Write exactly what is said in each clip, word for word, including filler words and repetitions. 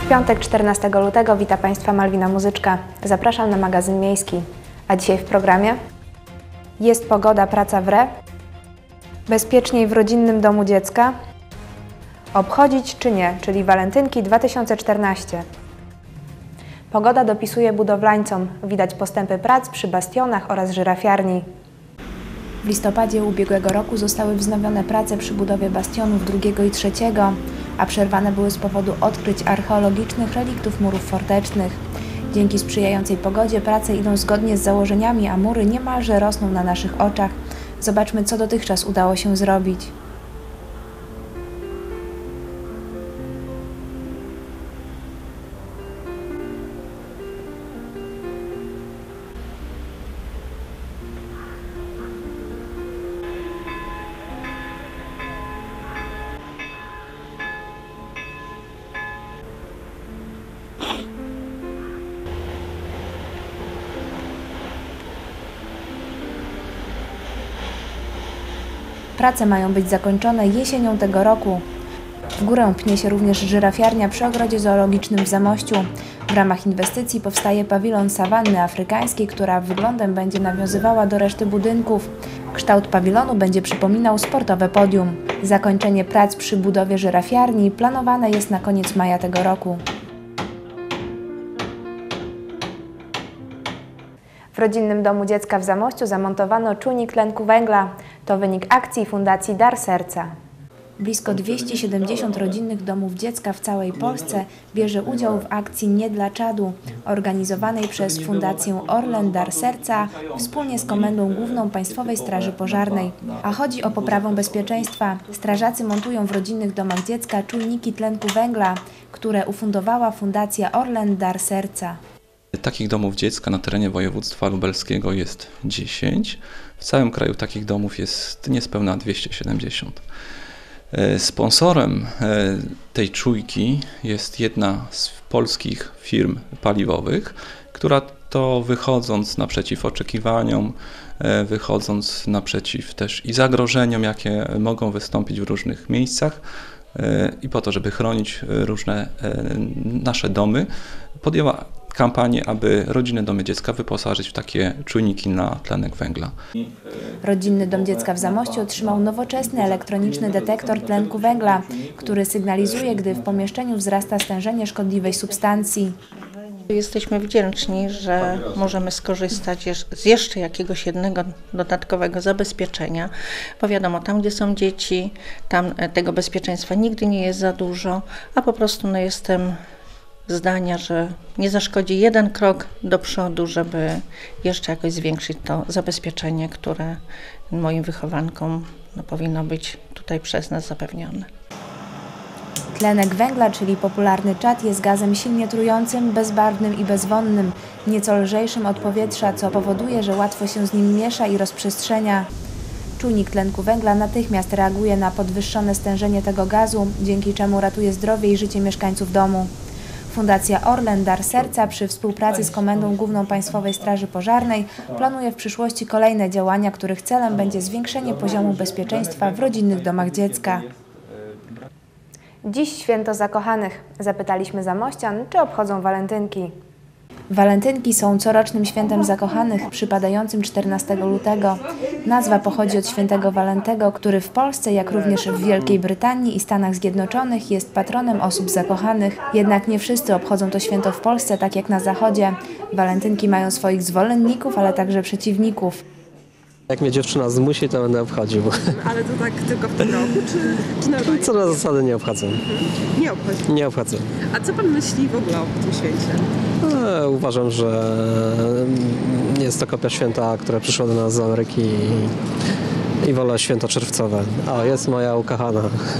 W piątek czternastego lutego wita Państwa Malwina Muzyczka. Zapraszam na magazyn miejski. A dzisiaj w programie: jest pogoda, praca wre, bezpieczniej w rodzinnym domu dziecka, obchodzić czy nie, czyli walentynki dwa tysiące czternaście. Pogoda dopisuje budowlańcom. Widać postępy prac przy bastionach oraz żyrafiarni. W listopadzie ubiegłego roku zostały wznowione prace przy budowie bastionów drugiego i trzeciego, a przerwane były z powodu odkryć archeologicznych reliktów murów fortecznych. Dzięki sprzyjającej pogodzie prace idą zgodnie z założeniami, a mury niemalże rosną na naszych oczach. Zobaczmy, co dotychczas udało się zrobić. Prace mają być zakończone jesienią tego roku. W górę pnie się również żyrafiarnia przy ogrodzie zoologicznym w Zamościu. W ramach inwestycji powstaje pawilon sawanny afrykańskiej, która wyglądem będzie nawiązywała do reszty budynków. Kształt pawilonu będzie przypominał sportowe podium. Zakończenie prac przy budowie żyrafiarni planowane jest na koniec maja tego roku. W rodzinnym domu dziecka w Zamościu zamontowano czujnik tlenku węgla. To wynik akcji Fundacji Dar Serca. Blisko dwieście siedemdziesiąt rodzinnych domów dziecka w całej Polsce bierze udział w akcji Nie dla czadu, organizowanej przez Fundację Orlen Dar Serca wspólnie z Komendą Główną Państwowej Straży Pożarnej. A chodzi o poprawę bezpieczeństwa. Strażacy montują w rodzinnych domach dziecka czujniki tlenku węgla, które ufundowała Fundacja Orlen Dar Serca. Takich domów dziecka na terenie województwa lubelskiego jest dziesięć. W całym kraju takich domów jest niespełna dwieście siedemdziesiąt. Sponsorem tej czujki jest jedna z polskich firm paliwowych, która to wychodząc naprzeciw oczekiwaniom, wychodząc naprzeciw też i zagrożeniom, jakie mogą wystąpić w różnych miejscach, i po to, żeby chronić różne nasze domy, podjęła kampanię, aby rodzinne domy dziecka wyposażyć w takie czujniki na tlenek węgla. Rodzinny dom dziecka w Zamościu otrzymał nowoczesny elektroniczny detektor tlenku węgla, który sygnalizuje, gdy w pomieszczeniu wzrasta stężenie szkodliwej substancji. Jesteśmy wdzięczni, że możemy skorzystać z jeszcze jakiegoś jednego dodatkowego zabezpieczenia, bo wiadomo, tam gdzie są dzieci, tam tego bezpieczeństwa nigdy nie jest za dużo, a po prostu no, jestem zdania, że nie zaszkodzi jeden krok do przodu, żeby jeszcze jakoś zwiększyć to zabezpieczenie, które moim wychowankom no, powinno być tutaj przez nas zapewnione. Tlenek węgla, czyli popularny czad, jest gazem silnie trującym, bezbarwnym i bezwonnym, nieco lżejszym od powietrza, co powoduje, że łatwo się z nim miesza i rozprzestrzenia. Czujnik tlenku węgla natychmiast reaguje na podwyższone stężenie tego gazu, dzięki czemu ratuje zdrowie i życie mieszkańców domu. Fundacja Orlen Dar Serca przy współpracy z Komendą Główną Państwowej Straży Pożarnej planuje w przyszłości kolejne działania, których celem będzie zwiększenie poziomu bezpieczeństwa w rodzinnych domach dziecka. Dziś święto zakochanych. Zapytaliśmy zamościan, czy obchodzą walentynki. Walentynki są corocznym świętem zakochanych, przypadającym czternastego lutego. Nazwa pochodzi od świętego Walentego, który w Polsce, jak również w Wielkiej Brytanii i Stanach Zjednoczonych jest patronem osób zakochanych. Jednak nie wszyscy obchodzą to święto w Polsce tak jak na Zachodzie. Walentynki mają swoich zwolenników, ale także przeciwników. Jak mnie dziewczyna zmusi, to będę obchodził. Ale to tak tylko w tym roku, czy, czy normalnie? Co na zasady nie obchodzę. Nie obchodzi. Nie obchodzę. A co pan myśli w ogóle o tym święcie? E, uważam, że jest to kopia święta, które przyszło do nas z Ameryki i, i wolę święto czerwcowe. A, jest moja ukochana.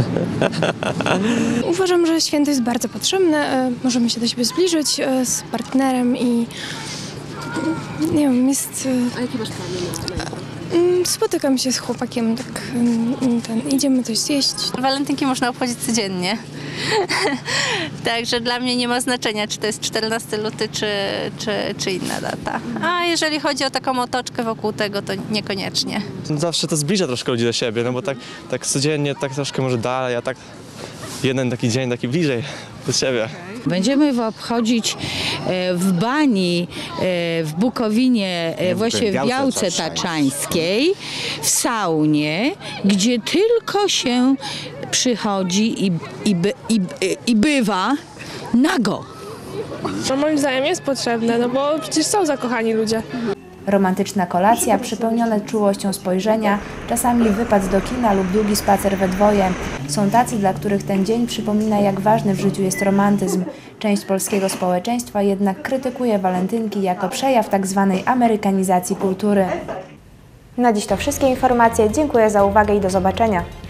Uważam, że święto jest bardzo potrzebne. Możemy się do siebie zbliżyć z partnerem i nie wiem, jest... A jakie masz plany na to? Spotykam się z chłopakiem, tak ten, idziemy coś zjeść. Walentynki można obchodzić codziennie. Także dla mnie nie ma znaczenia, czy to jest czternasty luty, czy, czy, czy inna data. A jeżeli chodzi o taką otoczkę wokół tego, to niekoniecznie. Zawsze to zbliża troszkę ludzi do siebie, no bo tak, tak codziennie, tak troszkę może dalej, a tak jeden taki dzień, taki bliżej Do ciebie. Będziemy obchodzić e, w bani e, w Bukowinie, e, właśnie w Białce Taczańskiej, w saunie, gdzie tylko się przychodzi i, i, by, i, i bywa nago. No moim zdaniem jest potrzebne, no bo przecież są zakochani ludzie. Romantyczna kolacja, przypełnione czułością spojrzenia, czasami wypad do kina lub długi spacer we dwoje. Są tacy, dla których ten dzień przypomina, jak ważny w życiu jest romantyzm. Część polskiego społeczeństwa jednak krytykuje walentynki jako przejaw tzw. amerykanizacji kultury. Na dziś to wszystkie informacje. Dziękuję za uwagę i do zobaczenia.